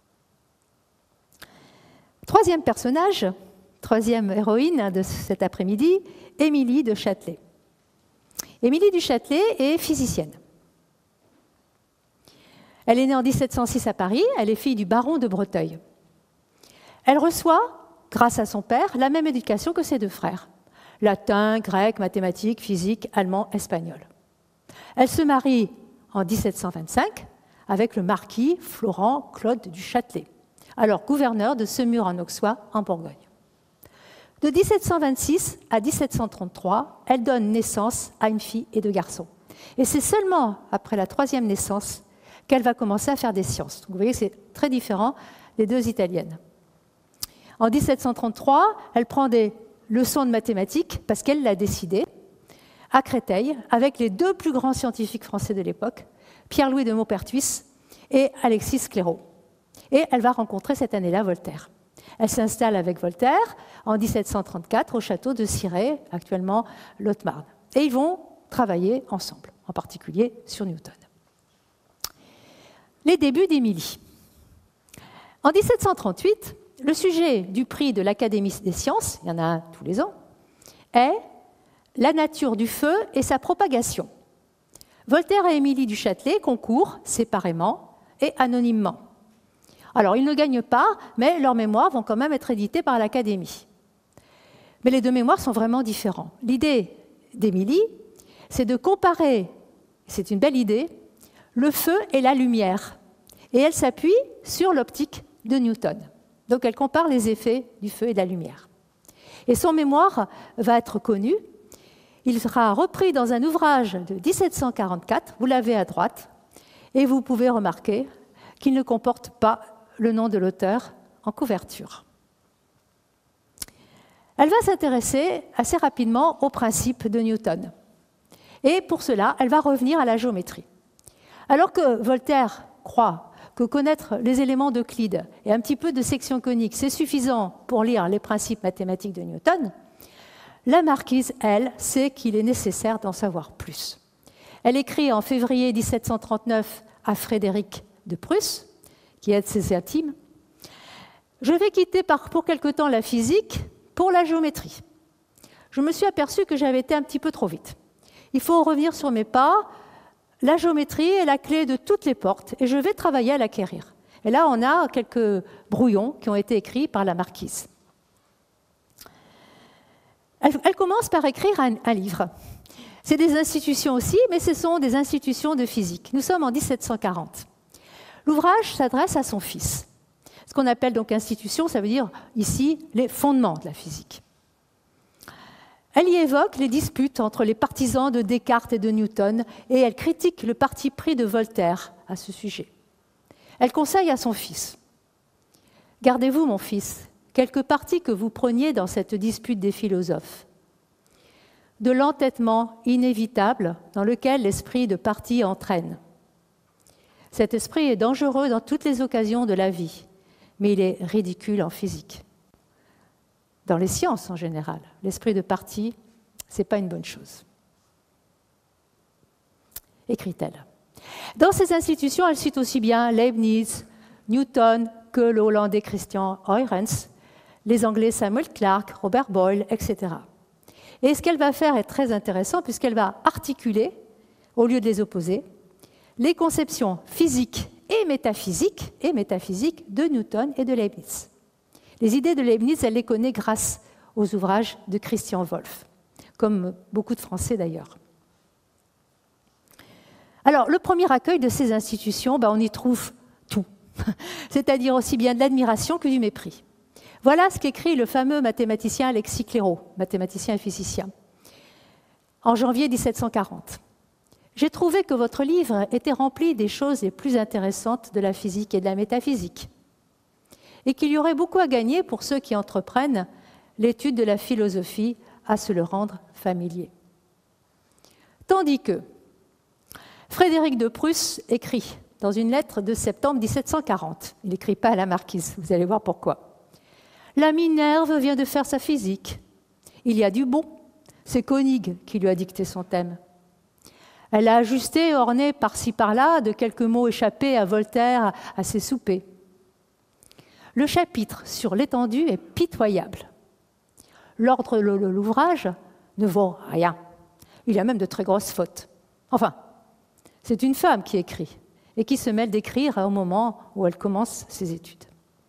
S1: Troisième personnage, troisième héroïne de cet après-midi, Émilie de Châtelet. Émilie du Châtelet est physicienne. Elle est née en mille sept cent six à Paris, elle est fille du baron de Breteuil. Elle reçoit, grâce à son père, la même éducation que ses deux frères. Latin, grec, mathématiques, physique, allemand, espagnol. Elle se marie en mille sept cent vingt-cinq avec le marquis Florent Claude du Châtelet, alors gouverneur de Semur-en-Auxois en Bourgogne. De mille sept cent vingt-six à mille sept cent trente-trois, elle donne naissance à une fille et deux garçons. Et c'est seulement après la troisième naissance qu'elle va commencer à faire des sciences. Donc vous voyez, c'est très différent des deux italiennes. En mille sept cent trente-trois, elle prend des leçons de mathématiques, parce qu'elle l'a décidé, à Créteil, avec les deux plus grands scientifiques français de l'époque, Pierre-Louis de Maupertuis et Alexis Clairaut. Et elle va rencontrer cette année-là Voltaire. Elle s'installe avec Voltaire en mille sept cent trente-quatre au château de Cirey, actuellement Lot-Marne. Et ils vont travailler ensemble, en particulier sur Newton. Les débuts d'Émilie. En mille sept cent trente-huit, le sujet du prix de l'Académie des sciences, il y en a un tous les ans, est la nature du feu et sa propagation. Voltaire et Émilie du Châtelet concourent séparément et anonymement. Alors, ils ne gagnent pas, mais leurs mémoires vont quand même être édités par l'Académie. Mais les deux mémoires sont vraiment différents. L'idée d'Émilie, c'est de comparer, c'est une belle idée, le feu et la lumière. Et elle s'appuie sur l'optique de Newton. Donc elle compare les effets du feu et de la lumière. Et son mémoire va être connu. Il sera repris dans un ouvrage de mille sept cent quarante-quatre, vous l'avez à droite, et vous pouvez remarquer qu'il ne comporte pas le nom de l'auteur en couverture. Elle va s'intéresser assez rapidement aux principes de Newton. Et pour cela, elle va revenir à la géométrie. Alors que Voltaire croit que connaître les éléments d'Euclide et un petit peu de section conique, c'est suffisant pour lire les principes mathématiques de Newton, la marquise, elle, sait qu'il est nécessaire d'en savoir plus. Elle écrit en février mille sept cent trente-neuf à Frédéric de Prusse, qui est de ses intimes, « Je vais quitter pour quelque temps la physique pour la géométrie. Je me suis aperçue que j'avais été un petit peu trop vite. Il faut revenir sur mes pas. La géométrie est la clé de toutes les portes et je vais travailler à l'acquérir. » Et là, on a quelques brouillons qui ont été écrits par la marquise. Elle, elle commence par écrire un, un livre. C'est des institutions aussi, mais ce sont des institutions de physique. Nous sommes en mille sept cent quarante. L'ouvrage s'adresse à son fils. Ce qu'on appelle donc institution, ça veut dire ici les fondements de la physique. Elle y évoque les disputes entre les partisans de Descartes et de Newton et elle critique le parti pris de Voltaire à ce sujet. Elle conseille à son fils « Gardez-vous, mon fils, quelque parti que vous preniez dans cette dispute des philosophes, de l'entêtement inévitable dans lequel l'esprit de parti entraîne. Cet esprit est dangereux dans toutes les occasions de la vie, mais il est ridicule en physique. Dans les sciences en général, l'esprit de parti, ce n'est pas une bonne chose. » Écrit-elle. Dans ces institutions, elle cite aussi bien Leibniz, Newton que le Hollandais Christian Huygens, les Anglais Samuel Clarke, Robert Boyle, et cetera. Et ce qu'elle va faire est très intéressant puisqu'elle va articuler, au lieu de les opposer, les conceptions physiques et métaphysiques, et métaphysiques de Newton et de Leibniz. Les idées de Leibniz, elle les connaît grâce aux ouvrages de Christian Wolff, comme beaucoup de Français d'ailleurs. Alors, le premier accueil de ces institutions, ben, on y trouve tout, c'est-à-dire aussi bien de l'admiration que du mépris. Voilà ce qu'écrit le fameux mathématicien Alexis Clairaut, mathématicien et physicien, en janvier mille sept cent quarante. « J'ai trouvé que votre livre était rempli des choses les plus intéressantes de la physique et de la métaphysique, et qu'il y aurait beaucoup à gagner pour ceux qui entreprennent l'étude de la philosophie à se le rendre familier. » Tandis que Frédéric de Prusse écrit dans une lettre de septembre mille sept cent quarante, il n'écrit pas à la marquise, vous allez voir pourquoi. « La Minerve vient de faire sa physique. Il y a du bon. C'est Koenig qui lui a dicté son thème. Elle l'a ajusté, orné par-ci par-là de quelques mots échappés à Voltaire à ses soupers. Le chapitre sur l'étendue est pitoyable. L'ordre de l'ouvrage ne vaut rien. Il y a même de très grosses fautes. Enfin, c'est une femme qui écrit et qui se mêle d'écrire au moment où elle commence ses études.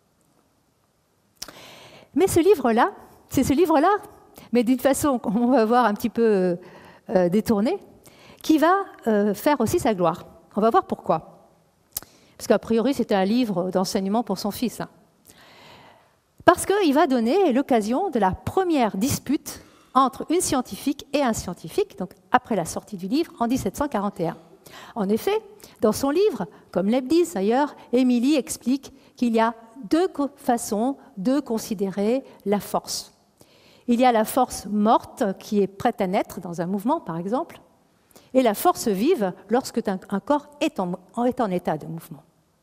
S1: Mais ce livre-là, c'est ce livre-là, mais d'une façon qu'on va voir un petit peu euh, détournée, qui va euh, faire aussi sa gloire. On va voir pourquoi. Parce qu'a priori, c'était un livre d'enseignement pour son fils. Hein. Parce qu'il va donner l'occasion de la première dispute entre une scientifique et un scientifique, donc après la sortie du livre, en mille sept cent quarante et un. En effet, dans son livre, comme Leibniz d'ailleurs, Émilie explique qu'il y a deux façons de considérer la force. Il y a la force morte qui est prête à naître dans un mouvement, par exemple, et la force vive lorsque un corps est en, est en état de mouvement.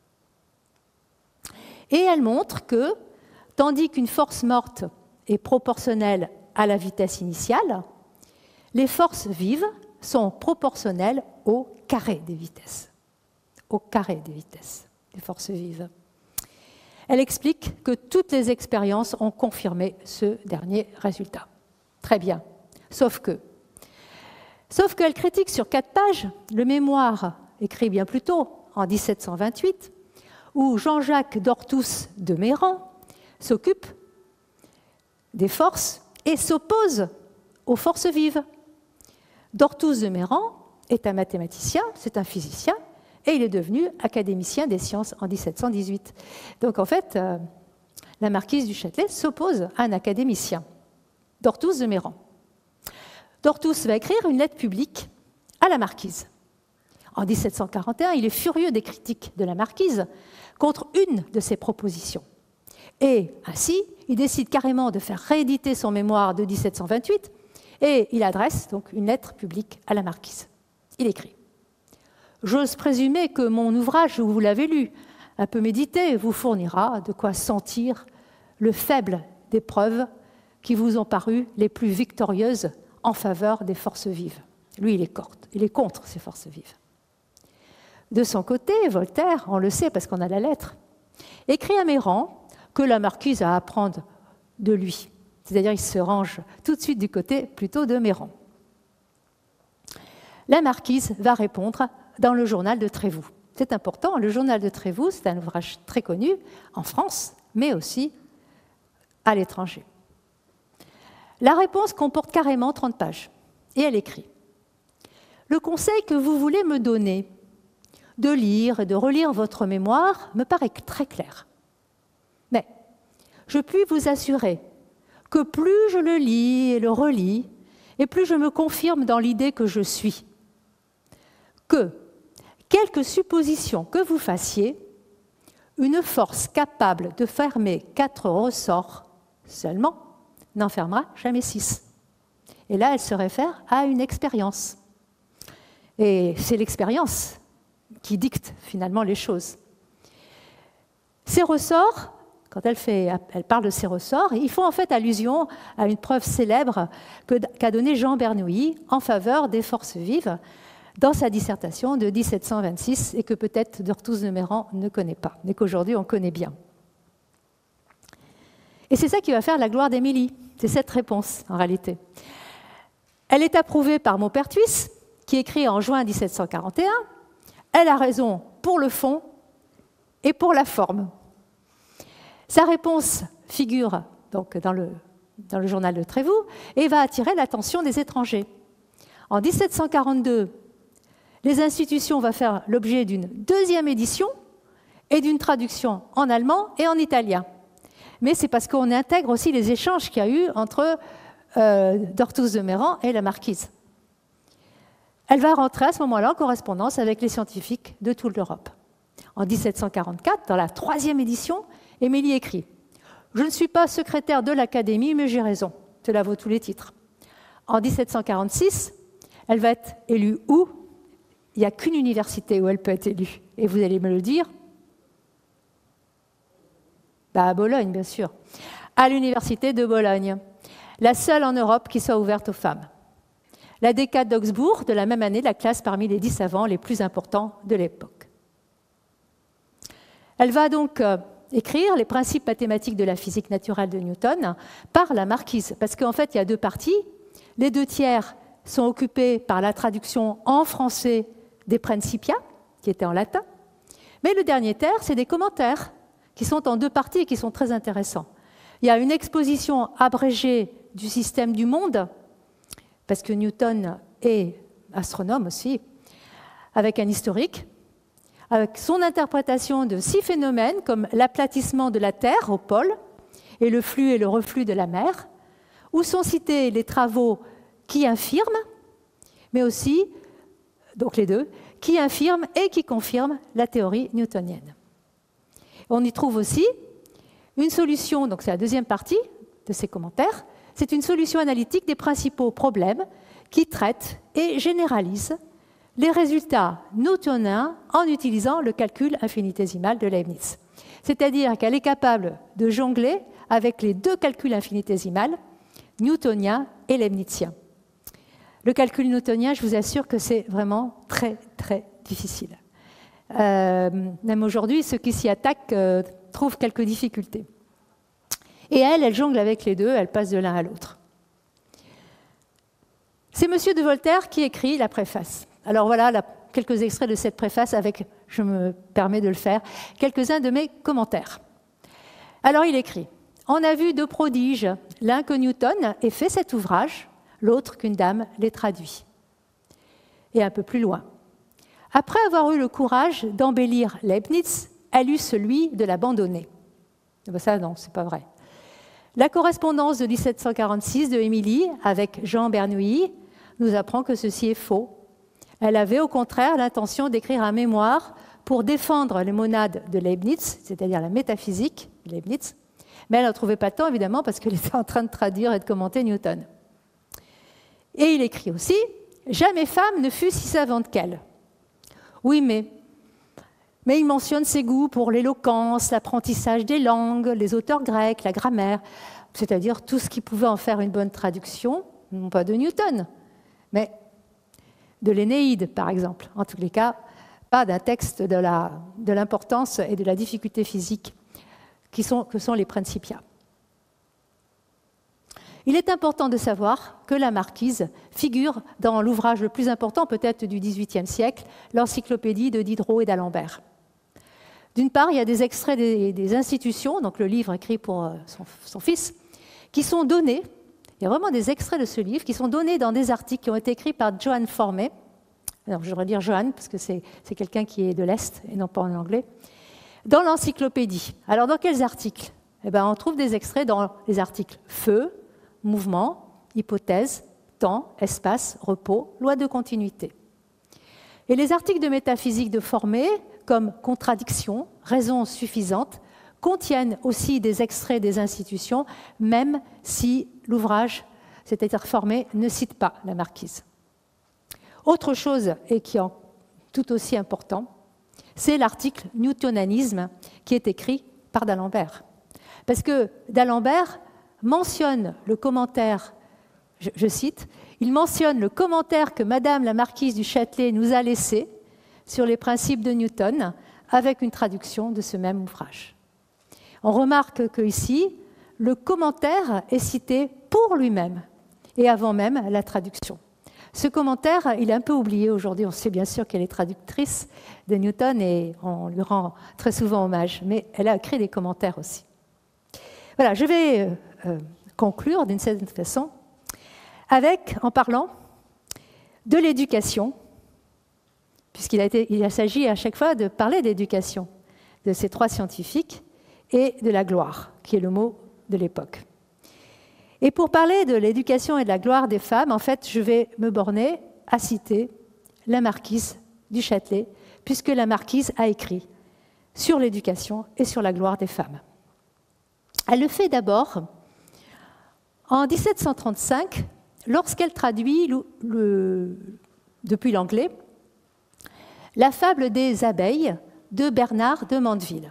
S1: Et elle montre que, tandis qu'une force morte est proportionnelle à la vitesse initiale, les forces vives sont proportionnelles au carré des vitesses. Au carré des vitesses, des forces vives. Elle explique que toutes les expériences ont confirmé ce dernier résultat. Très bien. Sauf que, sauf qu'elle critique sur quatre pages le mémoire écrit bien plus tôt, en mille sept cent vingt-huit, où Jean-Jacques d'Orthous de Méran s'occupe des forces et s'oppose aux forces vives. D'Orthous de Méran est un mathématicien, c'est un physicien, et il est devenu académicien des sciences en mille sept cent dix-huit. Donc en fait, euh, la marquise du Châtelet s'oppose à un académicien, d'Orthous de Méran. D'Orthous va écrire une lettre publique à la marquise. En mille sept cent quarante et un, il est furieux des critiques de la marquise contre une de ses propositions. Et ainsi, il décide carrément de faire rééditer son mémoire de mille sept cent vingt-huit et il adresse donc une lettre publique à la marquise. Il écrit « J'ose présumer que mon ouvrage, vous l'avez lu, un peu médité, vous fournira de quoi sentir le faible des preuves qui vous ont paru les plus victorieuses en faveur des forces vives. » Lui, il est contre, il est contre ces forces vives. De son côté, Voltaire, on le sait parce qu'on a la lettre, écrit à Méran que la marquise a à apprendre de lui. C'est-à-dire qu'il se range tout de suite du côté plutôt de Méran. La marquise va répondre dans le journal de Trévoux. C'est important, le journal de Trévoux, c'est un ouvrage très connu en France, mais aussi à l'étranger. La réponse comporte carrément trente pages, et elle écrit « Le conseil que vous voulez me donner de lire et de relire votre mémoire me paraît très clair. Mais je puis vous assurer que plus je le lis et le relis, et plus je me confirme dans l'idée que je suis, que, quelque supposition que vous fassiez, une force capable de fermer quatre ressorts seulement n'en fermera jamais six. Et là, elle se réfère à une expérience. Et c'est l'expérience qui dicte finalement les choses. Ces ressorts, quand elle, fait, elle parle de ces ressorts, ils font en fait allusion à une preuve célèbre qu'a donnée Jean Bernoulli en faveur des forces vives dans sa dissertation de mille sept cent vingt-six et que peut-être d'Orthous de Méran ne connaît pas, mais qu'aujourd'hui on connaît bien. Et c'est ça qui va faire la gloire d'Émilie, c'est cette réponse en réalité. Elle est approuvée par Maupertuis, qui écrit en juin mille sept cent quarante et un. Elle a raison pour le fond et pour la forme. Sa réponse figure donc dans le, dans le journal de Trévoux et va attirer l'attention des étrangers. En mille sept cent quarante-deux, les institutions vont faire l'objet d'une deuxième édition et d'une traduction en allemand et en italien. Mais c'est parce qu'on intègre aussi les échanges qu'il y a eu entre euh, d'Orthous de Méran et la marquise. Elle va rentrer à ce moment-là en correspondance avec les scientifiques de toute l'Europe. En mille sept cent quarante-quatre, dans la troisième édition, Émilie écrit « Je ne suis pas secrétaire de l'Académie, mais j'ai raison. » Cela vaut tous les titres. En mille sept cent quarante-six, elle va être élue où? Il n'y a qu'une université où elle peut être élue. Et vous allez me le dire? Bah, à Bologne, bien sûr. À l'université de Bologne. La seule en Europe qui soit ouverte aux femmes. la décade d'Augsbourg de la même année la classe parmi les dix savants les plus importants de l'époque. Elle va donc euh, écrire les principes mathématiques de la physique naturelle de Newton par la marquise, parce qu'en fait, il y a deux parties. Les deux tiers sont occupés par la traduction en français des Principia, qui étaient en latin, mais le dernier tiers, c'est des commentaires qui sont en deux parties et qui sont très intéressants. Il y a une exposition abrégée du système du monde, parce que Newton est astronome aussi, avec un historique, avec son interprétation de six phénomènes comme l'aplatissement de la Terre au pôle et le flux et le reflux de la mer, où sont cités les travaux qui infirment, mais aussi, donc les deux, qui infirment et qui confirment la théorie newtonienne. On y trouve aussi une solution, donc c'est la deuxième partie de ces commentaires, c'est une solution analytique des principaux problèmes qui traite et généralise les résultats newtoniens en utilisant le calcul infinitésimal de Leibniz. C'est-à-dire qu'elle est capable de jongler avec les deux calculs infinitésimaux, newtonien et leibnizien. Le calcul newtonien, je vous assure que c'est vraiment très, très difficile. Euh, même aujourd'hui, ceux qui s'y attaquent euh, trouvent quelques difficultés. Et elle, elle jongle avec les deux, elle passe de l'un à l'autre. C'est M. de Voltaire qui écrit la préface. Alors voilà là, quelques extraits de cette préface avec, je me permets de le faire, quelques-uns de mes commentaires. Alors il écrit « On a vu deux prodiges, l'un que Newton ait fait cet ouvrage, l'autre qu'une dame l'ait traduit. » Et un peu plus loin. « Après avoir eu le courage d'embellir Leibniz, elle eut celui de l'abandonner. » Ça, non, c'est pas vrai. La correspondance de mille sept cent quarante-six de Émilie avec Jean Bernoulli nous apprend que ceci est faux. Elle avait au contraire l'intention d'écrire un mémoire pour défendre les monades de Leibniz, c'est-à-dire la métaphysique de Leibniz, mais elle n'en trouvait pas le temps, évidemment, parce qu'elle était en train de traduire et de commenter Newton. Et il écrit aussi « Jamais femme ne fut si savante qu'elle. » Oui, mais, mais il mentionne ses goûts pour l'éloquence, l'apprentissage des langues, les auteurs grecs, la grammaire, c'est-à-dire tout ce qui pouvait en faire une bonne traduction, non pas de Newton, mais de l'Énéide, par exemple. En tous les cas, pas d'un texte de, la, de l'importance et de la difficulté physique qui sont, que sont les Principia. Il est important de savoir que la marquise figure dans l'ouvrage le plus important peut-être du dix-huitième siècle, l'encyclopédie de Diderot et d'Alembert. D'une part, il y a des extraits des, des institutions, donc le livre écrit pour son, son fils, qui sont donnés, il y a vraiment des extraits de ce livre, qui sont donnés dans des articles qui ont été écrits par Johann Formé. Alors, je devrais dire Johann, parce que c'est, c'est quelqu'un qui est de l'Est et non pas en anglais, dans l'encyclopédie. Alors, dans quels articles? Eh bien, on trouve des extraits dans les articles feu, mouvement, hypothèse, temps, espace, repos, loi de continuité. Et les articles de métaphysique de Formé, comme contradiction, raison suffisante, contiennent aussi des extraits des institutions, même si l'ouvrage, c'est-à-dire Formé, ne cite pas la marquise. Autre chose, et qui est tout aussi important, c'est l'article Newtonanisme qui est écrit par d'Alembert. Parce que d'Alembert mentionne le commentaire, je, je cite, il mentionne le commentaire que Madame la marquise du Châtelet nous a laissé sur les principes de Newton avec une traduction de ce même ouvrage. On remarque qu'ici, le commentaire est cité pour lui-même et avant même la traduction. Ce commentaire, il est un peu oublié aujourd'hui. On sait bien sûr qu'elle est traductrice de Newton et on lui rend très souvent hommage, mais elle a écrit des commentaires aussi. Voilà, je vais euh, conclure d'une certaine façon avec, en parlant de l'éducation, puisqu'il a été, il s'agit à chaque fois de parler d'éducation de ces trois scientifiques et de la gloire, qui est le mot de l'époque. Et pour parler de l'éducation et de la gloire des femmes, en fait, je vais me borner à citer la marquise du Châtelet, puisque la marquise a écrit sur l'éducation et sur la gloire des femmes. Elle le fait d'abord en dix-sept cent trente-cinq, lorsqu'elle traduit le, le, depuis l'anglais la fable des abeilles de Bernard de Mandeville.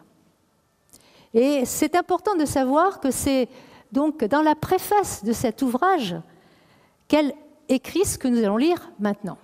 S1: Et c'est important de savoir que c'est donc dans la préface de cet ouvrage qu'elle écrit ce que nous allons lire maintenant.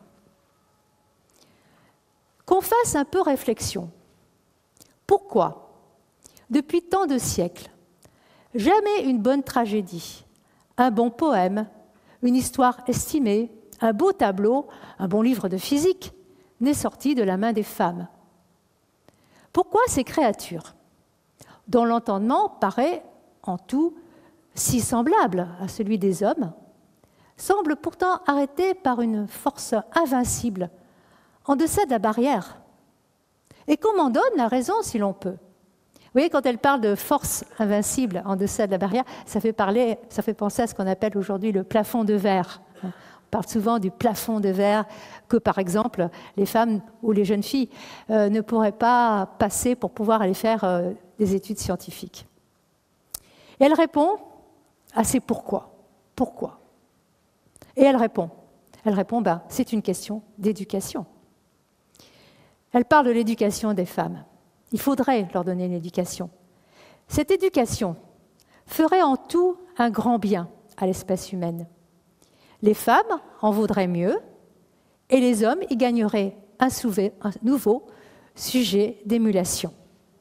S1: Qu'on fasse un peu réflexion. Pourquoi, depuis tant de siècles, jamais une bonne tragédie, un bon poème, une histoire estimée, un beau tableau, un bon livre de physique n'est sorti de la main des femmes? Pourquoi ces créatures, dont l'entendement paraît en tout si semblable à celui des hommes, semblent pourtant arrêtés par une force invincible en deçà de la barrière, et qu'on m'en donne la raison si l'on peut? Vous voyez, quand elle parle de force invincible en deçà de la barrière, ça fait, parler, ça fait penser à ce qu'on appelle aujourd'hui le plafond de verre. On parle souvent du plafond de verre que, par exemple, les femmes ou les jeunes filles euh, ne pourraient pas passer pour pouvoir aller faire euh, des études scientifiques. Et elle répond à ces pourquoi. Pourquoi? Et elle répond. Elle répond, ben, c'est une question d'éducation. Elle parle de l'éducation des femmes. Il faudrait leur donner une éducation. Cette éducation ferait en tout un grand bien à l'espèce humaine. Les femmes en vaudraient mieux et les hommes y gagneraient un, souvé, un nouveau sujet d'émulation.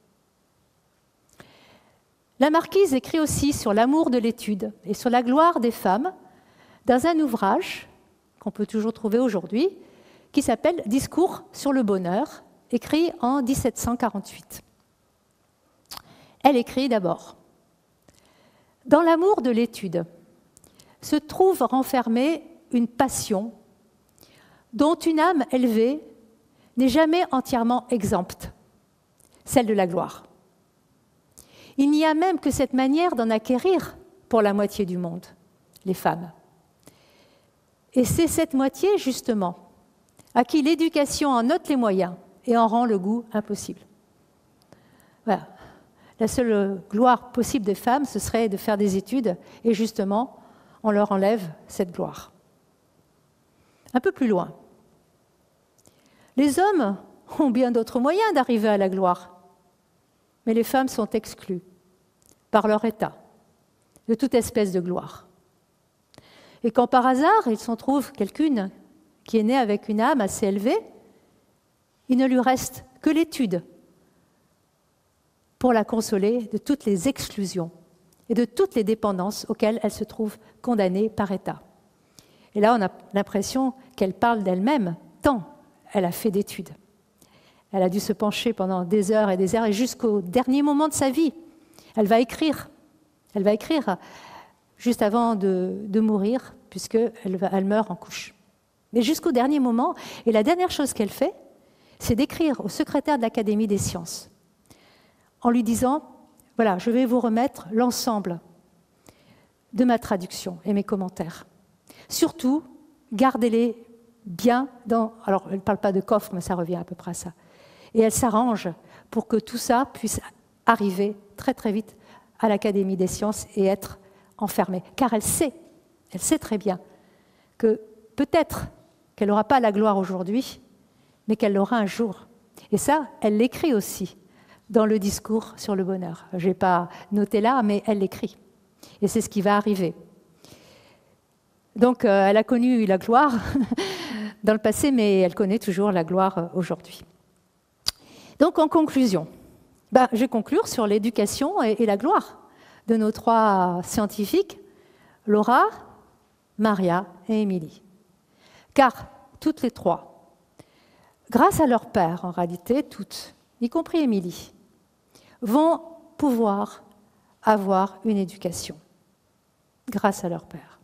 S1: La marquise écrit aussi sur l'amour de l'étude et sur la gloire des femmes dans un ouvrage qu'on peut toujours trouver aujourd'hui, qui s'appelle « Discours sur le bonheur », écrit en mille sept cent quarante-huit. Elle écrit d'abord « Dans l'amour de l'étude se trouve renfermée une passion dont une âme élevée n'est jamais entièrement exempte, celle de la gloire. Il n'y a même que cette manière d'en acquérir pour la moitié du monde, les femmes. Et c'est cette moitié, justement, à qui l'éducation en ôte les moyens et en rend le goût impossible. Voilà. La seule gloire possible des femmes, ce serait de faire des études, et justement, on leur enlève cette gloire. Un peu plus loin. Les hommes ont bien d'autres moyens d'arriver à la gloire, mais les femmes sont exclues par leur état de toute espèce de gloire. Et quand par hasard, il s'en trouve quelqu'une qui est née avec une âme assez élevée, il ne lui reste que l'étude pour la consoler de toutes les exclusions et de toutes les dépendances auxquelles elle se trouve condamnée par état. Et là, on a l'impression qu'elle parle d'elle-même, tant elle a fait d'études. Elle a dû se pencher pendant des heures et des heures, et jusqu'au dernier moment de sa vie, elle va écrire. Elle va écrire juste avant de, de mourir, puisqu'elle va, elle meurt en couche. Mais jusqu'au dernier moment, et la dernière chose qu'elle fait, c'est d'écrire au secrétaire de l'Académie des sciences, en lui disant, voilà, je vais vous remettre l'ensemble de ma traduction et mes commentaires. Surtout, gardez-les bien dans... Alors, elle ne parle pas de coffre, mais ça revient à peu près à ça. Et elle s'arrange pour que tout ça puisse arriver très très vite à l'Académie des sciences et être enfermée. Car elle sait, elle sait très bien que peut-être qu'elle n'aura pas la gloire aujourd'hui, mais qu'elle l'aura un jour. Et ça, elle l'écrit aussi dans le discours sur le bonheur. Je n'ai pas noté là, mais elle l'écrit. Et c'est ce qui va arriver. Donc, euh, elle a connu la gloire dans le passé, mais elle connaît toujours la gloire aujourd'hui. Donc, en conclusion, ben, je vais conclure sur l'éducation et, et la gloire de nos trois scientifiques, Laura, Maria et Émilie. Car toutes les trois, grâce à leur père, en réalité, toutes, y compris Émilie, vont pouvoir avoir une éducation grâce à leur père.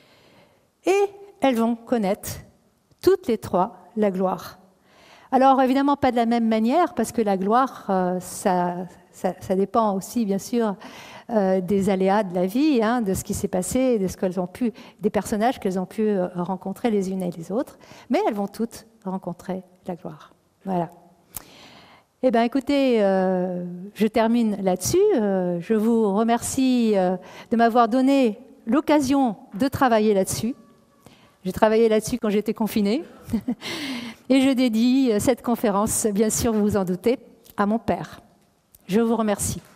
S1: Et elles vont connaître toutes les trois la gloire. Alors évidemment pas de la même manière, parce que la gloire, euh, ça, ça, ça dépend aussi bien sûr euh, des aléas de la vie, hein, de ce qui s'est passé, de ce qu'elles ont pu, des personnages qu'elles ont pu euh, rencontrer les unes et les autres, mais elles vont toutes rencontrer la gloire. Voilà. Eh bien, écoutez, euh, je termine là-dessus. Euh, je vous remercie euh, de m'avoir donné l'occasion de travailler là-dessus. J'ai travaillé là-dessus quand j'étais confinée. Et je dédie cette conférence, bien sûr, vous vous en doutez, à mon père. Je vous remercie.